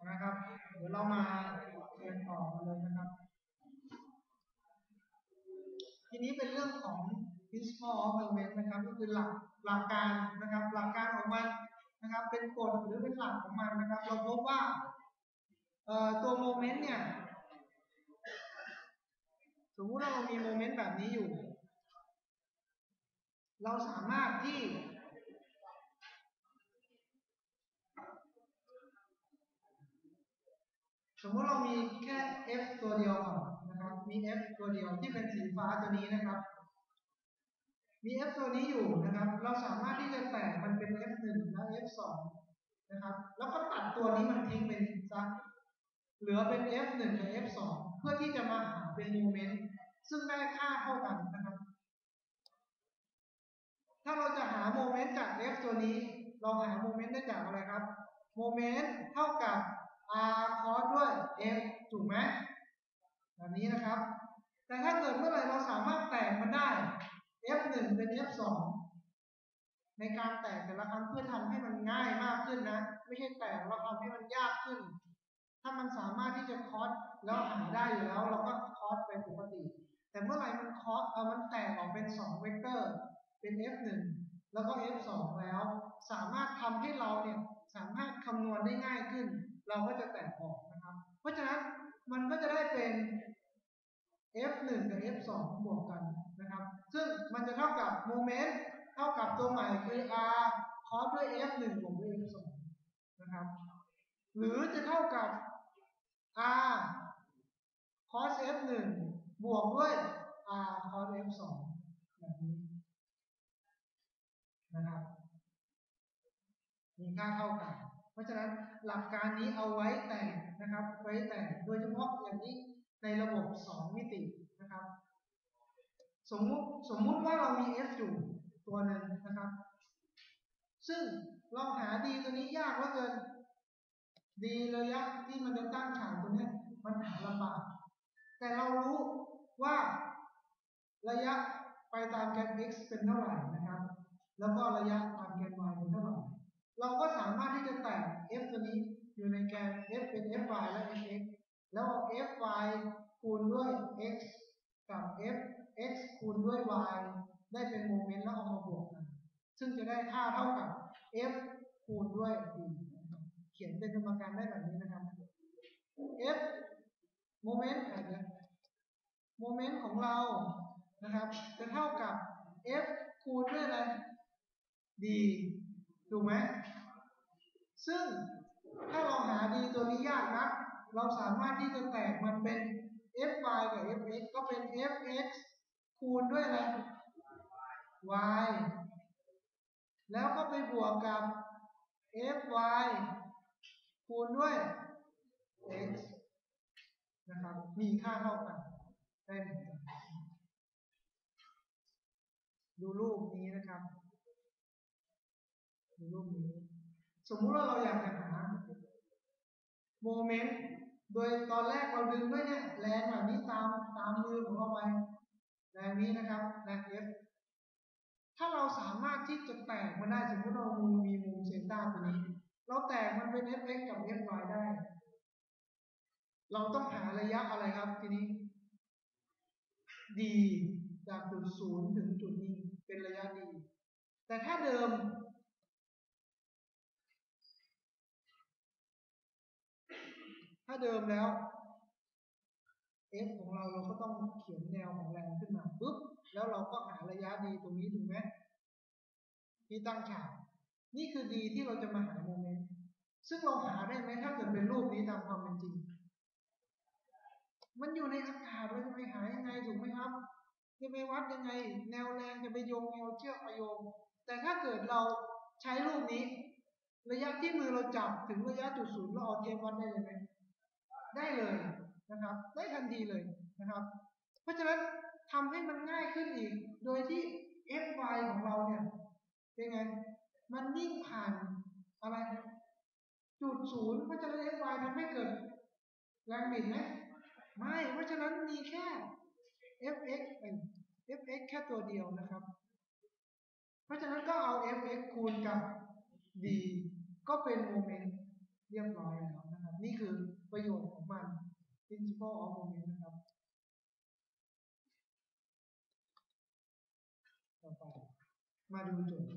นะครับเดี๋ยวเรามาเรียนต่อกันเลยนะครับทีนี้เป็นเรื่องของ principle of moment นะครับก็คือหลักการนะครับหลักการของมันนะครับเป็นกฎหรือเป็นหลักของมันนะครับเราพบว่าตัวโมเมนต์เนี่ยสมมุติว่าเรามีโมเมนต์แบบนี้อยู่เราสามารถที่สมมติเรามีแค่ f ตัวเดียวก่อนนะครับมี f ตัวเดียวที่เป็นสีฟ้าตัวนี้นะครับมี f ตัวนี้อยู่นะครับเราสามารถที่จะแตกมันเป็น f1 และ f2 นะครับแล้วก็ตัดตัวนี้มันทิ้งไปซะเหลือเป็น f1 กับ f2 เพื่อที่จะมาหาเป็นโมเมนต์ซึ่งได้ค่าเท่ากันนะครับถ้าเราจะหาโมเมนต์จาก f ตัวนี้เราหาโมเมนต์ได้จากอะไรครับโมเมนต์เท่ากับ r cos ด้วย f ถูกไหมแบบนี้นะครับแต่ถ้าเกิดเมื่อไหร่เราสามารถแตกมันได้ f1 เป็น f2 ในการแตกแต่ละครั้งเพื่อทำให้มันง่ายมากขึ้นนะไม่ใช่แตกแล้วทำให้มันยากขึ้นถ้ามันสามารถที่จะคอสแล้วหาได้อยู่แล้วเราก็คอสเป็นปกติแต่เมื่อไหร่มันคอสมันแตกออกเป็น2เวกเตอร์เป็น f1 แล้วก็ f2 แล้วสามารถทำให้เราเนี่ยสามารถคำนวณได้ง่ายขึ้นเราก็จะแตกออกนะครับเพราะฉะนั้นมันก็จะได้เป็น f1 กับ f2 บวกกันนะครับซึ่งมันจะเท่ากับโมเมนต์เท่ากับตัวใหม่คือ r cos ด้วย f1 บวกด้วย f2 นะครับหรือจะเท่ากับ r cos f1 บวกด้วย r cos f2 แบบนี้นะครับมีค่าเท่ากันเพราะฉะนั้นหลักการนี้เอาไว้แต่งนะครับไว้แต่งโดยเฉพาะอย่างนี้ในระบบ2มิตินะครับสมมุติว่าเรามี f อยู่ตัวหนึ่งนะครับซึ่งเราหา d ตัวนี้ยากเหลือเกิน d ระยะที่มันจะตั้งฉากตัวนี้มันหาลำบากแต่เรารู้ว่าระยะไปตามแกน x เป็นเท่าไหร่นะครับแล้วก็ระยะตามแกน y เป็นเท่าไหร่เราก็สามารถที่จะแตก f ตัวนี้อยู่ในแกน f เป็น fy และ fx แล้วเอา fy คูณด้วย x กับ fx คูณด้วย y ได้เป็นโมเมนต์แล้วเอามาบวกกันซึ่งจะได้ค่าเท่ากับ f คูณด้วย d เขียนเป็นสมการได้แบบนี้นะครับ f โมเมนต์โมเมนต์ของเรานะครับจะเท่ากับ f คูณด้วยอะไร d ถูกไหมซึ่งถ้าเราหา d ตัวนี้ยากนะเราสามารถที่จะแตกมันเป็น fy กับ fx ก็เป็น fx คูณด้วยอะไร y แล้วก็ไปบวกกับ fy คูณด้วย x นะครับมีค่าเท่ากันได้เหมือนกันดูรูปนี้นะครับดูรูปนี้สมมุติว่าเราอยากจะหาโมเมนต์โดยตอนแรกเราดึงด้วยเนี่ยแรงแบบนี้ตามมือของเราไปแรงนี้นะครับแรง F ถ้าเราสามารถที่จะแตกมันได้สมมติเรามีมุมเซนต้าตัวนี้เราแตกมันเป็น fx กับ fy ได้เราต้องหาระยะอะไรครับทีนี้ d จากจุดศูนย์ถึงจุดนี้เป็นระยะ d แต่ถ้าเดิมแล้ว f ของเราก็ต้องเขียนแนวของแรงขึ้นมาปุ๊บแล้วเราก็หาระยะ d ตรงนี้ถูกไหมที่ตั้งฉากนี่คือ d ที่เราจะมาหาโมเมนต์ซึ่งเราหาได้ไหมถ้าเกิดเป็นรูปนี้ตามความเป็นจริงมันอยู่ในอากาศเราจะไปหายังไงถูกไหมครับจะไปวัดยังไงแนวแรงจะไปโยงแนวเชือกไปโยงแต่ถ้าเกิดเราใช้รูปนี้ระยะที่มือเราจับถึงระยะจุดศูนย์เราเอาเทปวัดได้เลยไหมได้เลยนะครับได้ทันทีเลยนะครับเพราะฉะนั้นทำให้มันง่ายขึ้นอีกโดยที่ fy ของเราเนี่ยเป็นไงมันวิ่งผ่านอะไรจุดศูนย์เพราะฉะนั้น fy ทำให้เกิดแรงบิดไหมไม่เพราะฉะนั้นมีแค่ fx เป็น fx แค่ตัวเดียวนะครับเพราะฉะนั้นก็เอา fx คูณกับ d ก็เป็นโมเมนต์เรียบร้อยแล้วนะครับนี่คือ principle of moment นะครับต่อไปมาดูโจทย์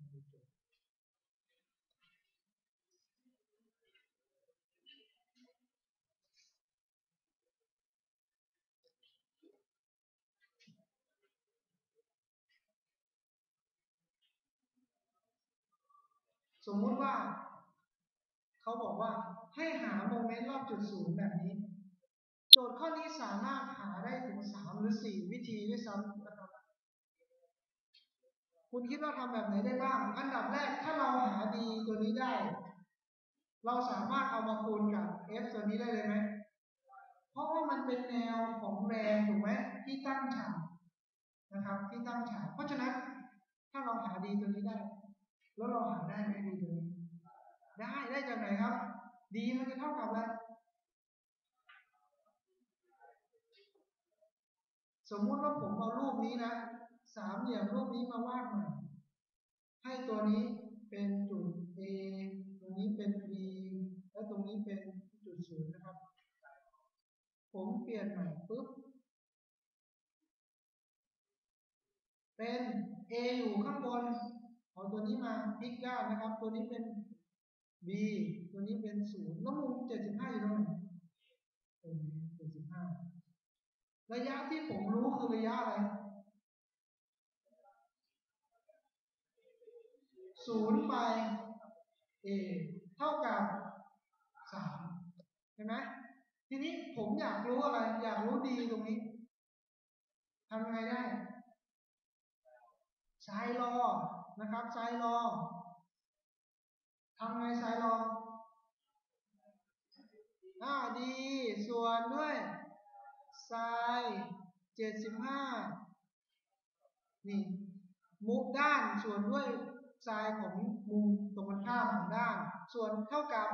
สมมุติว่าเขาบอกว่าให้หาโมเมนต์รอบจุดศูนย์แบบนี้โจทย์ข้อนี้สามารถหาได้ถึง3หรือ4วิธีด้วยซ้ำนะครับคุณคิดว่าทำแบบไหนได้บ้างอันดับแรกถ้าเราหาดีตัวนี้ได้เราสามารถเอามาคูณกับ f ตัวนี้ได้เลยไหมเพราะว่ามันเป็นแนวของแรงถูกไหมที่ตั้งฉากนะครับที่ตั้งฉากเพราะฉะนั้นถ้าเราหาดีตัวนี้ได้แล้วเราหาได้ไหมดีตัวนี้ได้จากไหนครับดีมันจะเท่ากับอะไรสมมุติว่าผมเอารูปนี้นะสามเหลี่ยมรูปนี้มาวาดใหม่ให้ตัวนี้เป็นจุด A ตรงนี้เป็น B และตรงนี้เป็นจุดศูนย์นะครับผมเปลี่ยนใหม่ปุ๊บเป็น A อยู่ข้างบนเอาตัวนี้มาพลิกด้านนะครับตัวนี้เป็น B ตัวนี้เป็น0แล้วมุม75อยู่ตรงไหนตรงนี้75ระยะที่ผมรู้คือระยะอะไร0ไป A เท่ากับ3เห็นไหมทีนี้ผมอยากรู้อะไรอยากรู้ดีตรงนี้ทำไงได้ไซน์ลอนะครับไซน์ลอทำไงไซน์ลอดีส่วนด้วยไซน์75นี่มุมด้านส่วนด้วยไซน์ของมุมตรงกันข้ามของด้านส่วนเท่ากับ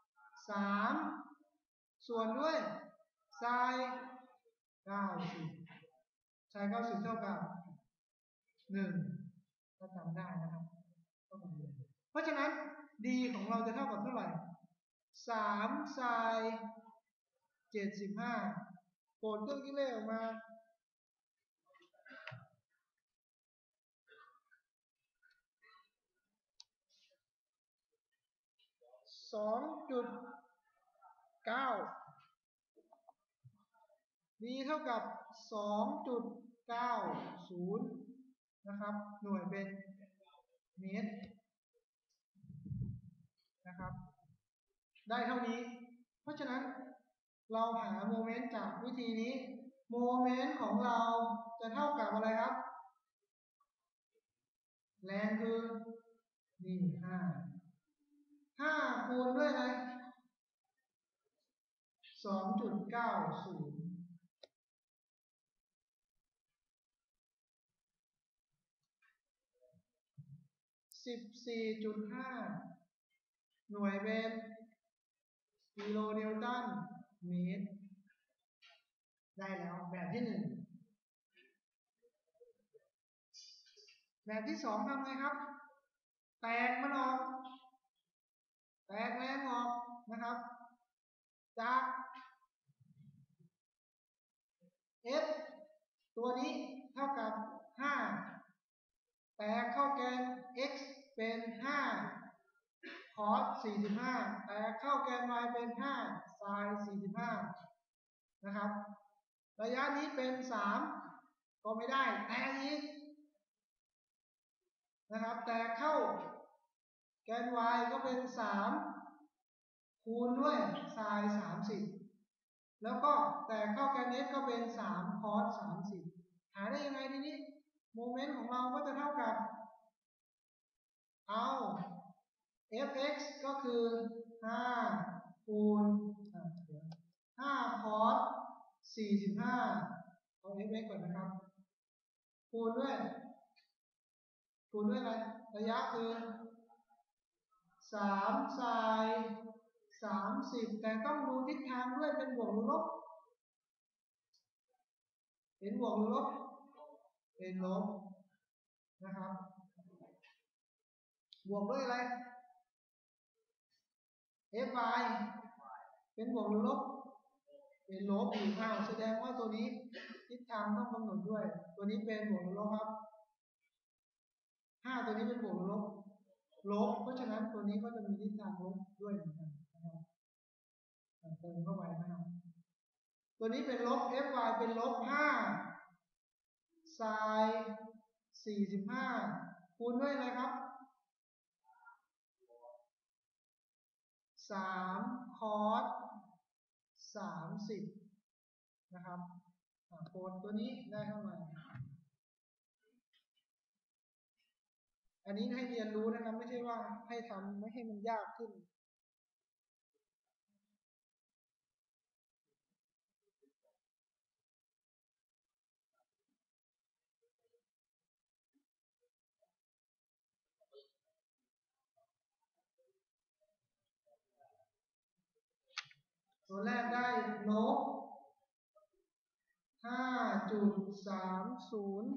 3ส่วนด้วยไซน์90ไซน์90เท่ากับ1ถ้าจำได้นะครับเท่ากับ1เพราะฉะนั้น d ของเราจะเท่ากับเท่าไหร่3ไซน์75โกดเครื่องคิดเลขออกมา2.9 d เท่ากับ2.90นะครับหน่วยเป็นเมตรนะครับได้เท่านี้เพราะฉะนั้นเราหาโมเมนต์จากวิธีนี้โมเมนต์ของเราจะเท่ากับอะไรครับแรงคือนี่5คูณด้วยอะไร2.90 14.5หน่วยเป็นกิโลนิวตันเมตรได้แล้วแบบที่1แบบที่2ทำไงครับแตกมันออกแตกแรงออกนะครับจาก f ตัวนี้เท่ากับ5แตกเข้าแกน x เป็น5 cos 45แตกเข้าแกน y เป็น5 sin 45นะครับระยะนี้เป็น3ก็ไม่ได้แตกอีกนะครับแตกเข้าแกน y ก็เป็น3คูณด้วย sin 30แล้วก็แตกเข้าแกน x ก็เป็น3 cos 30หาได้ยังไงทีนี้โมเมนต์ของเราก็จะเท่ากับเอา fx ก็คือ5คูณ5 cos 45เอา fx ก่อนนะครับคูณด้วยอะไรระยะคือ3 sin 30แต่ต้องดูทิศทางด้วยเป็นบวกหรือลบเป็นบวกหรือลบเป็นลบนะครับบวกด้วยอะไร fy เป็นบวกหรือลบเป็นลบอีกแสดงว่าตัวนี้ทิศทางต้องกำหนดด้วยตัวนี้เป็นบวกหรือลบครับตัวนี้เป็นบวกหรือลบเพราะฉะนั้นตัวนี้ก็จะมีทิศทางลบด้วยเหมือนกันนะครับเติมเข้าไปนะครับตัวนี้เป็นลบ fy เป็นลบไซน์45คูณด้วยอะไรครับ3คอส30นะครับโคนตัวนี้ได้เข้ามาอันนี้ให้เรียนรู้นะครับไม่ใช่ว่าให้ทำไม่ให้มันยากขึ้นตัวแรกได้ลบ5.30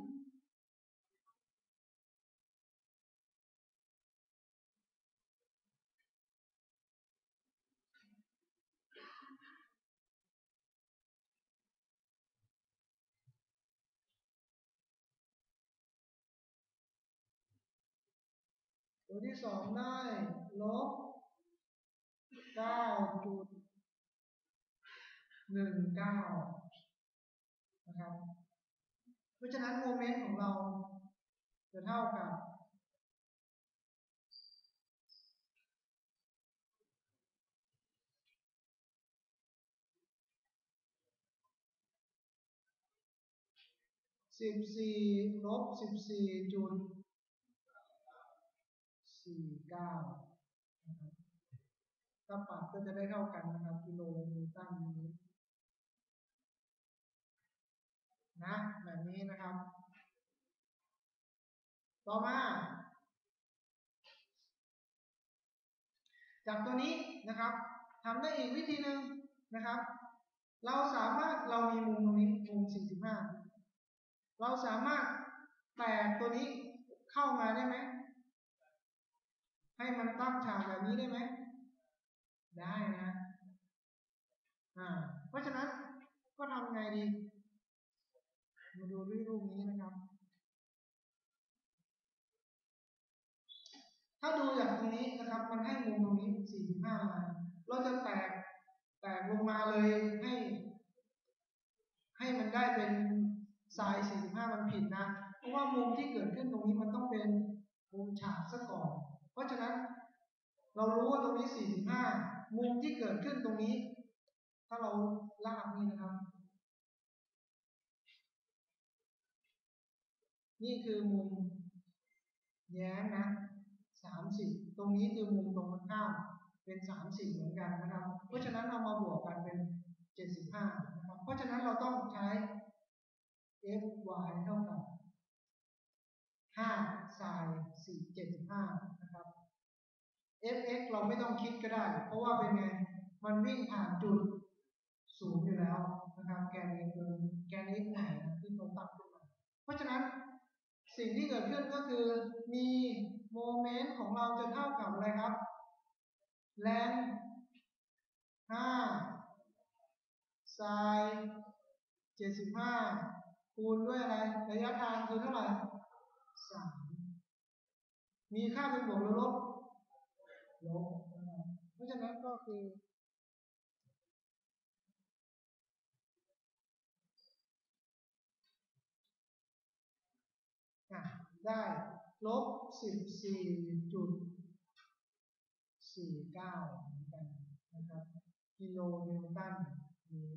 ตัวที่2ได้ลบ9.19นะครับเพราะฉะนั้นโมเมนต์ของเราจะเท่ากับ14ลบ14.49นะครับถ้าปรับก็จะได้เท่ากันนะครับกิโลนิวตันนี้นะแบบนี้นะครับต่อมาจากตัวนี้นะครับทำได้อีกวิธีหนึ่งนะครับเรามีมุมตรงนี้มุม45เราสามารถแตกตัวนี้เข้ามาได้ไหมให้มันตั้งฉากแบบนี้ได้ไหมได้นะเพราะฉะนั้นก็ทำไงดีมาดูรูปนี้นะครับถ้าดูจากตรงนี้นะครับมันให้มุมตรงนี้45มาเราจะแตกลงมาเลยให้มันได้เป็นไซน์45มันผิดนะเพราะว่ามุมที่เกิดขึ้นตรงนี้มันต้องเป็นมุมฉากซะก่อนเพราะฉะนั้นเรารู้ว่าตรงนี้45มุมที่เกิดขึ้นตรงนี้ถ้าเราลากนี่นะครับนี่คือมุมแย้งนะ30ตรงนี้คือมุมตรงกันข้ามเป็น30เหมือนกันนะครับเพราะฉะนั้นเรามาบวกกันเป็น75นะครับเพราะฉะนั้นเราต้องใช้ fy เท่ากับ5ไซน์475นะครับ fx เราไม่ต้องคิดก็ได้เพราะว่าเป็นไงมันวิ่งผ่านจุดศูนย์อยู่แล้วนะครับแกน x แกน x ไหนที่เราตั้งขึ้นมาเพราะฉะนั้นสิ่งที่เกิดขึ้นก็คือมีโมเมนต์ของเราจะเท่ากับอะไรครับแรง5ไซน์75คูณด้วยอะไรระยะทางคือเท่าไหร่3มีค่าเป็นบวกหรือลบเพราะฉะนั้นก็คือได้ลบ14.49เหมือนกันนะครับกิโลนิวตันนี้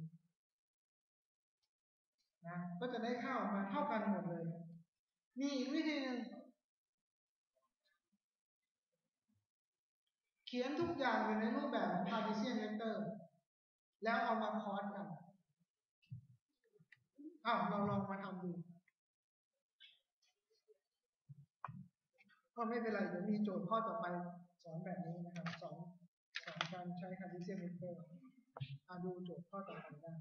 นะก็จะได้ค่าออกมาเท่ากันหมดเลยมีอีกวิธีหนึ่งเขียนทุกอย่างอยู่ในรูปแบบของ Cartesian vector แล้วเอามาคอสกันเราลองมาทำดูก็ไม่เป็นไรเดี๋ยวมีโจทย์ข้อต่อไปสอนแบบนี้นะครับสอนการใช้ Cartesian vector ดูโจทย์ข้อต่อไปได้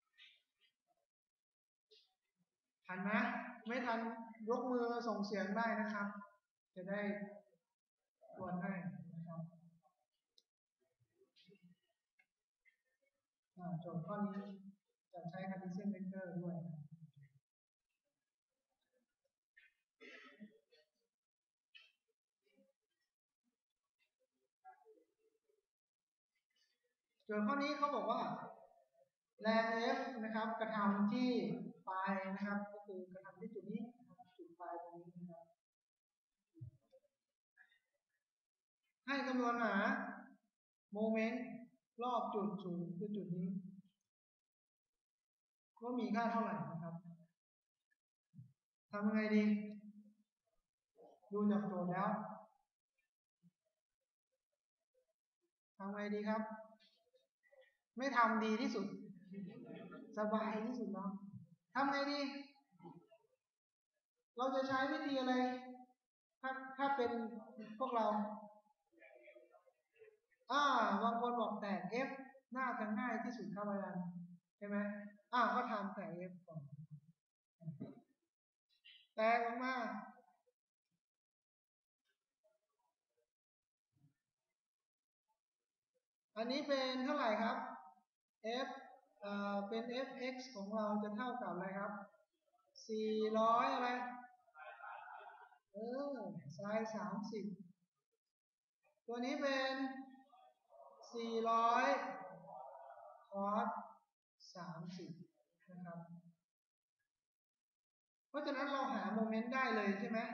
ทันนะไม่ทันยกมือส่งเสียงได้นะครับจะได้ตรวจให้นะครับโจทย์ข้อนี้จะใช้ Cartesian vector ด้วยโจทย์ข้อนี้เขาบอกว่าแรง F นะครับกระทำที่ปลายนะครับก็คือกระทำที่จุดนี้จุดปลายตรงนี้นะครับให้คำนวณหาโมเมนต์รอบจุดศูนย์คือจุดนี้ว่ามีค่าเท่าไหร่นะครับทำยังไงดีดูจากโจทย์แล้วทำไงดีครับไม่ทำดีที่สุดสบายที่สุดเนาะทำไงดีเราจะใช้วิธีอะไรถ้าเป็นพวกเราบางคนบอกแตก F น่าจะง่ายที่สุดครับอาจารย์ใช่ไหมก็ทำแตก F ก่อนแตกออกมาอันนี้เป็นเท่าไหร่ครับ F เป็น fx ของเราจะเท่ากับอะไรครับ400อะไรsin 30ตัวนี้เป็น400 cos 30นะครับเพราะฉะนั้นเราหาโมเมนต์ได้เลยใช่ไหม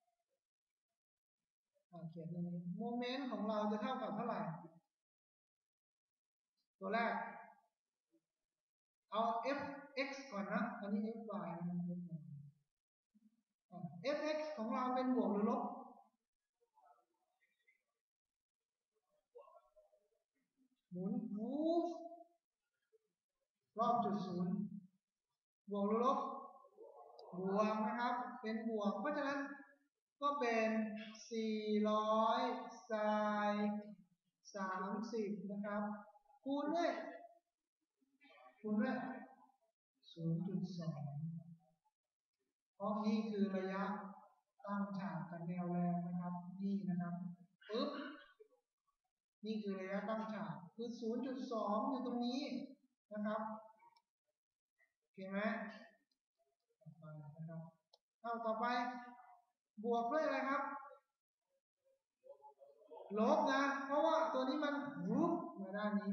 เขียนตรงนี้โมเมนต์ของเราจะเท่ากับเท่าไหร่ตัวแรกเอา fx ก่อนนะอันนี้ fy นะครับ fx ของเราเป็นบวกหรือลบหมุนวูฟรอบจุดศูนย์บวกหรือลบบวกนะครับเป็นบวกเพราะฉะนั้นก็เป็น400 sin 30นะครับคูณด้วย0.2เพราะนี่คือระยะตั้งฉากกับแนวแรงนะครับนี่นะครับปึ๊บนี่คือระยะตั้งฉากคือ 0.2 อยู่ตรงนี้นะครับโอเคไหมต่อไปนะครับต่อไปบวกด้วยอะไรครับลบนะเพราะว่าตัวนี้มันวุบมาด้านนี้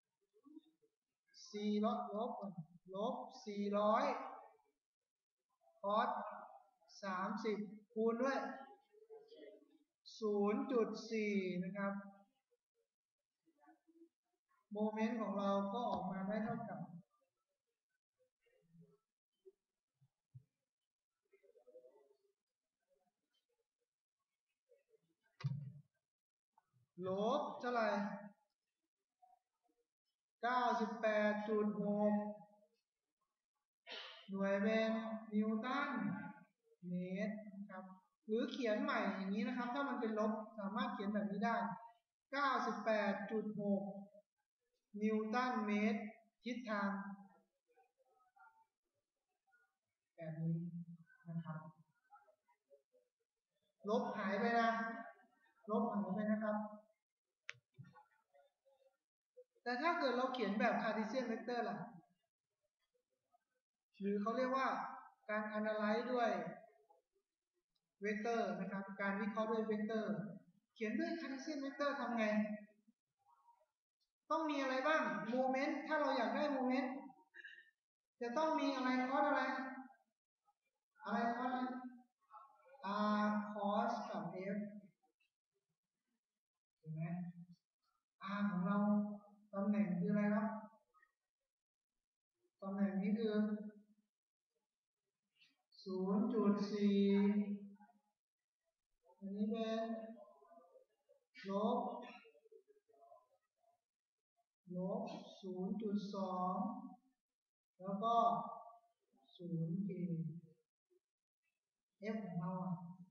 ลบ400 cos 30คูณด้วย 0.4 นะครับโมเมนต์ของเราก็ออกมาได้เท่ากับลบเท่าไหร่ 98.6 หน่วยเป็นนิวตันเมตรนะครับหรือเขียนใหม่อย่างนี้นะครับถ้ามันเป็นลบสามารถเขียนแบบนี้ได้ 98.6 นิวตันเมตรทิศทางแบบนี้นะครับลบหายไปนะลบหายไปนะครับแต่ถ้าเกิดเราเขียนแบบ Cartesian vector ล่ะหรือเขาเรียกว่าการ analyze ด้วยเวกเตอร์นะครับการวิเคราะห์ด้วยเวกเตอร์เขียนด้วย Cartesian vector ทำไงต้องมีอะไรบ้างโมเมนต์ถ้าเราอยากได้โมเมนต์จะต้องมีอะไรคอสอะไรคอสcos กับ f เห็นไหมของเราตำแหน่งคืออะไรครับตำแหน่งนี้คือ 0.4 อันนี้เป็นลบ0.2 แล้วก็0 k f ของเรา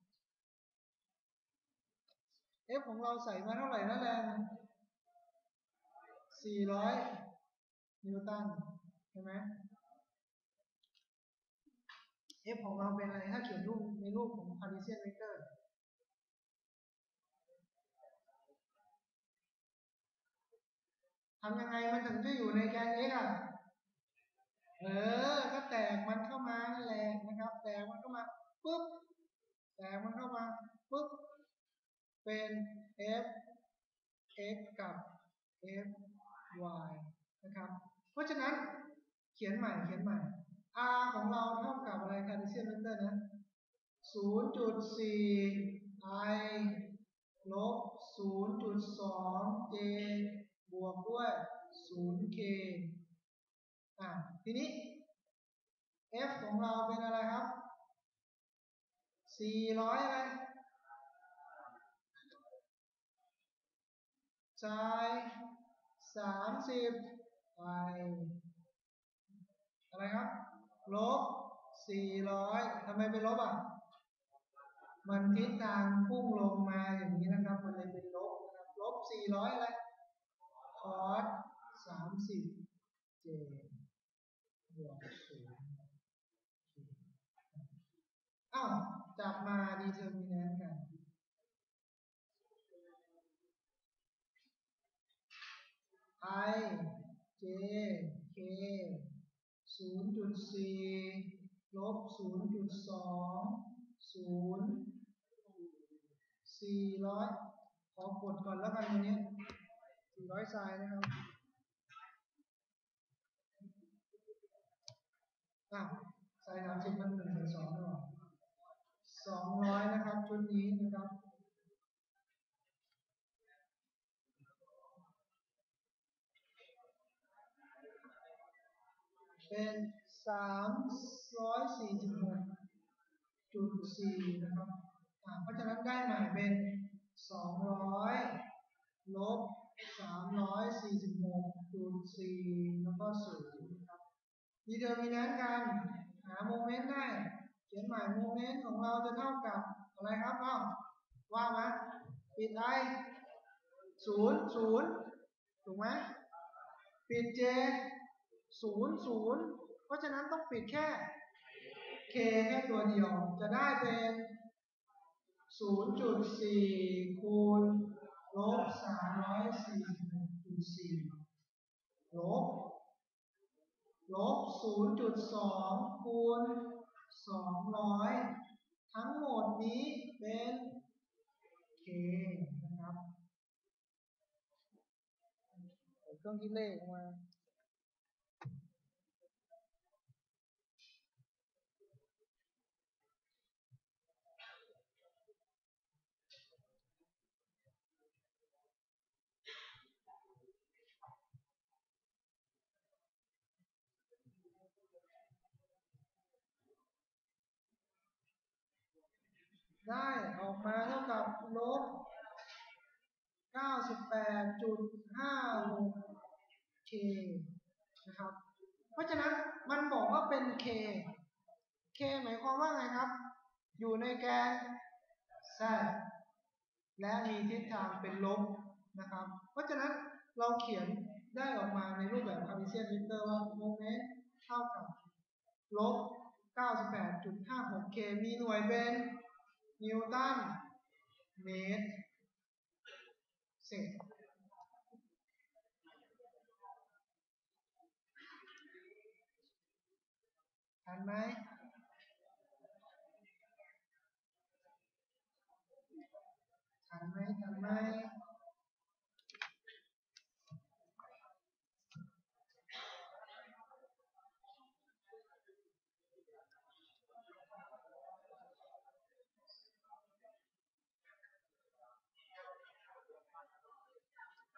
f ของเราใส่มาเท่าไหร่นะแรง400 นิวตันใช่ไหม f ของเราเป็นอะไรถ้าเขียนรูปในรูปของ Cartesian vector ทำยังไงมันถึงจะอยู่ในแกน x อ่ะก็แตกมันเข้ามานั่นแหละนะครับแตกมันเข้ามาปุ๊บแตกมันเข้ามาปุ๊บเป็น f x กับ f y นะครับเพราะฉะนั้นเขียนใหม่r ของเราเท่ากับอะไรคาร์เทเซียนเวกเตอร์นะ 0.4 i ลบ 0.2 j บวกด้วย 0k ทีนี้ f ของเราเป็นอะไรครับ 400 อะไรจ่าย30ไปอะไรครับลบ400ทำไมเป็นลบมันทิศทางพุ่งลงมาอย่างนี้นะครับมันเลยเป็นลบนะครับลบ400อะไรคอส30 j บวก0จับมาดีเทอร์มินนต์กัน i j k 0.4 ลบ 0.2 0 400ขอกดก่อนแล้วกันตัวนี้400ไซน์นะครับไซน์30มัน1 2หรอ200นะครับชุดนี้นะครับเป็น346.4นะครับเพราะฉะนั้นได้ใหม่เป็น200ลบ346.4แล้วก็0นะครับดีเทอร์มินนต์กันหาโมเมนต์ได้เขียนใหม่โมเมนต์ของเราจะเท่ากับอะไรครับว่ามาปิด i 0 ถูกไหมปิด j 0 เพราะฉะนั้นต้องปิดแค่ k แค่ตัวเดียวจะได้เป็น 0.4 คูณลบ346.4ลบ 0.2 คูณ200ทั้งหมดนี้เป็น k นะครับเครื่องคิดเลขออกมาได้ออกมาเท่ากับลบ 98.56 k นะครับเพราะฉะนั้นมันบอกว่าเป็น k หมายความว่าไงครับอยู่ในแกน z และมีทิศทางเป็นลบนะครับเพราะฉะนั้นเราเขียนได้ออกมาในรูปแบบคาร์เทเซียนเวกเตอร์ว่าโมเมนต์เท่ากับลบ 98.56 k มีหน่วยเป็นนิวตันเมตรเศษทันไหม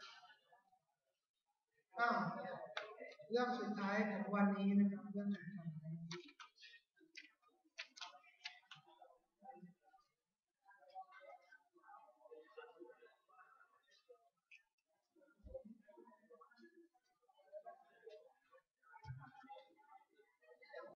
เรื่องสุดท้ายของวันนี้นะครับเรื่องสุดท้าย